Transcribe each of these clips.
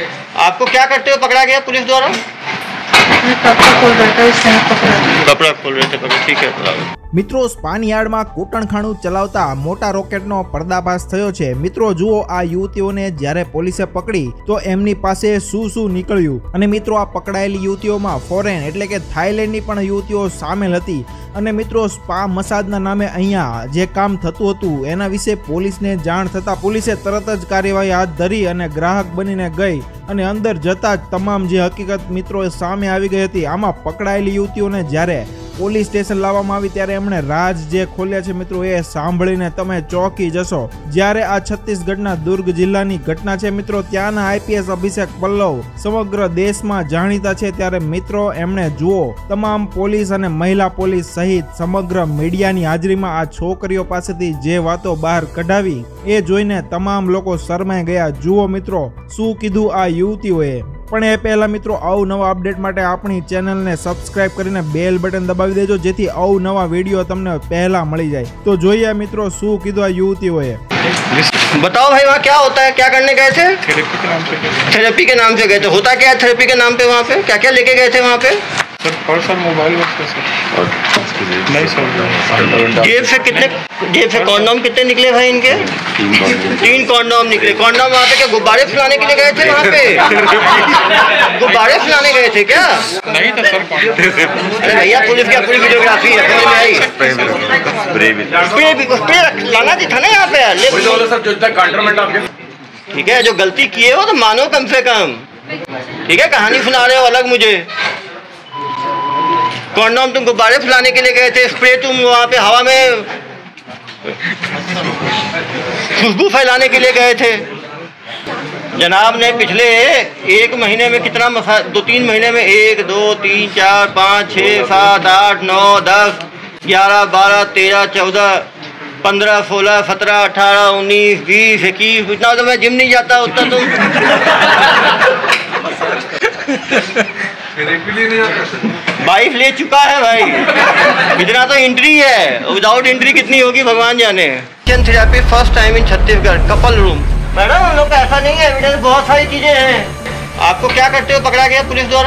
आपको क्या करते हो पकड़ा गया पुलिस द्वारा? कपड़ा खोल रहा था, इस टाइम कपड़ा खोल रहे थे। ठीक है। મિત્રો, સ્પાન યાર્ડમાં કૂટણખાનું ચલાવતા મોટા રોકેટનો પર્દાફાશ થયો છે। મિત્રો જુઓ, આ યુવતીઓને જ્યારે પોલીસે પકડી તો એમની પાસે શું નીકળ્યું। અને મિત્રો, આ પકડાયેલી યુવતીઓમાં ફોરેન એટલે કે થાઈલેન્ડની પણ યુવતીઓ સામેલ હતી। અને મિત્રો, સ્પા મસાજના નામે અહીંયા જે કામ થતું હતું એના વિશે પોલીસને જાણ થતા પોલીસે તરત જ કાર્યવાહી હાથ ધરી અને ગ્રાહક બનીને ગઈ અને અંદર જતા જ તમામ જે હકીકત મિત્રો સામે આવી ગઈ હતી। આમાં પકડાયેલી યુવતીઓને જ્યારે પોલીસ સ્ટેશન લાવવામાં આવી ત્યારે એમણે રાજ જે ખોલ્યા છે મિત્રો, એ સાંભળીને તમે ચોંકી જશો। જ્યારે આ છત્તીસગઢના દુર્ગ જિલ્લાની ઘટના છે મિત્રો, ત્યાંના આઈપીએસ અભિષેક પલ્લવ સમગ્ર દેશમાં જાણીતા છે। ત્યારે મિત્રો એમણે જુઓ તમામ પોલીસ અને મહિલા પોલીસ સહિત સમગ્ર મીડિયાની હાજરીમાં આ છોકરીઓ પાસેથી જે વાતો બહાર કઢાવી એ જોઈને તમામ લોકો શરમાઈ ગયા। જુઓ મિત્રો શું કીધું આ યુવતીઓએ। પણ એ પહેલા મિત્રો અવનવા અપડેટ માટે આપણી ચેનલને સબસ્ક્રાઇબ કરીને બેલ બટન દબાવી દેજો, જેથી અવનવા વિડીયો તમને પહેલા મળી જાય। તો જોઈએ મિત્રો શું કીધું આ યુવતીઓએ। बताओ भाई, वहाँ क्या होता है? क्या करने गए थे? थेरेपी के नाम से गए थे। होता क्या है थेरेपी के नाम पे? वहाँ पे क्या क्या लेके गए थे वहाँ पे? सर मोबाइल नहीं सर। जेब से कॉन्डोम कितने निकले भाई इनके? 3 कॉन्डोम निकले। कॉन्डोम वहाँ पे क्या गुब्बारे फुलाने के लिए गए थे? वहाँ पे गुब्बारे फुलाने गए थे क्या? नहीं था सर। अरे भैया, पुलिस की अपनी वीडियोग्राफी है, समझ में आई? स्प्रे लाना था ना यहाँ पे। ठीक है, जो गलती किए हो तो मानो कम से कम। ठीक है, कहानी सुना रहे हो अलग मुझे। कॉन्डोम तुम गुब्बारे फुलाने के लिए गए थे, स्प्रे तुम वहाँ पे हवा में खुशबू फैलाने के लिए गए थे। जनाब ने पिछले 1 महीने में कितना 2-3 महीने में 1 2 3 4 5 6 7 8 9 10 11 12 13 14 15 16 17 18 19 20 21। इतना तो मैं जिम नहीं जाता उतना तुम। वाइफ ले चुका है भाई, इतना तो एंट्री है। विदाउट एंट्री कितनी होगी भगवान जाने। Therapy first time in Chhattisgarh, couple room. Madam हम लोग का ऐसा नहीं है, एविडेंस बहुत सारी चीजें हैं। आपको क्या करते हो पकड़ा गया पुलिस द्वारा?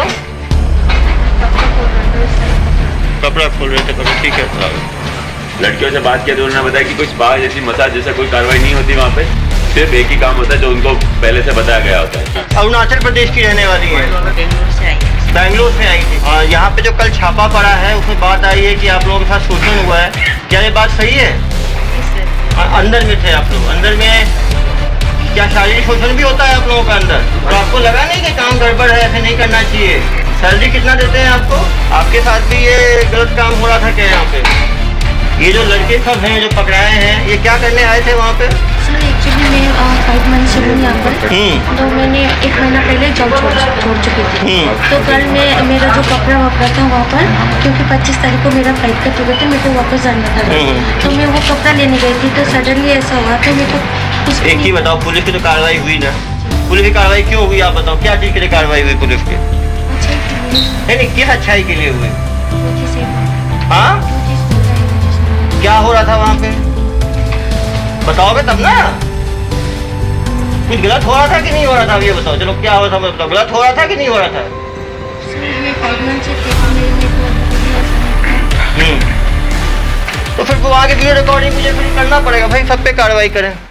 कपड़ा खोल रहे थे। ठीक है। लड़कियों से बात किया तो उन्होंने बताया कि कुछ स्पा जैसी मसाज जैसा कोई कार्रवाई नहीं होती वहाँ पे, सिर्फ एक ही काम होता है जो उनको पहले से बताया गया होता है। अरुणाचल प्रदेश की रहने वाली है, बेंगलोर से आई थी। और यहाँ पे जो कल छापा पड़ा है उसमें बात आई है कि आप लोगों के साथ शोषण हुआ है। क्या ये बात सही है? अंदर में थे आप लोग? अंदर में क्या शारीरिक शोषण भी होता है आप लोगों का अंदर? तो आपको लगा नहीं कि काम गड़बड़ है, ऐसे नहीं करना चाहिए? सैलरी कितना देते हैं आपको? आपके साथ भी ये गलत काम हो रहा था क्या यहाँ पे? ये जो लड़के सब हैं जो पकड़ाए हैं, ये क्या करने आए थे वहाँ पे? सर एक्चुअली मैं 5 मंथ से हूँ यहाँ पर। तो मैंने 1 महीना पहले जॉब छोड़ चुकी थी। तो कल मैं मेरा जो कपड़ा वपड़ा था वहाँ पर, क्योंकि 25 तारीख को मेरा फ्लाइट का टिकट है, मेरे को वापस जाना था। तो मैं वो कपड़ा लेने गई थी, तो सडनली ऐसा हुआ तो मेरे को एक ही बताओ, पुलिस की तो कार्रवाई हुई ना? पुलिस की कार्रवाई क्यों हुई आप बताओ? क्या चीज़ के लिए कार्रवाई हुई पुलिस की? नहीं, किस अच्छाई के लिए हुई? हाँ, क्या हो रहा था वहाँ पे बताओगे तब ना। कुछ गलत हो रहा था कि नहीं हो रहा था? ये बताओ। चलो क्या हो रहा था बताओ, गलत हो रहा था कि नहीं हो रहा था? तो फिर वो आगे वीडियो रिकॉर्डिंग मुझे फिर करना पड़ेगा भाई, सब पे कार्रवाई करें।